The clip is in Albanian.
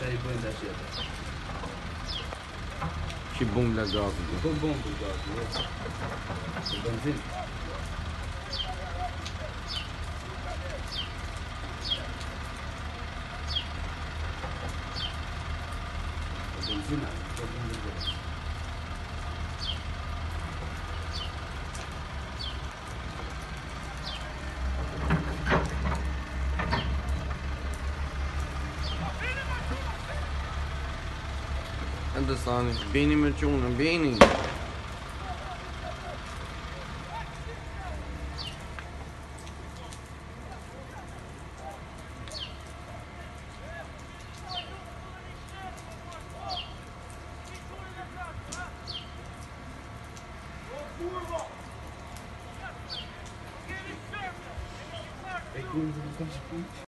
Que bom legal, viu? Ficou bom pro gás, viu? Benzina. Benzina, ficou bom pro gás. Hadi sani, beynime çoğunun beynin. Peki,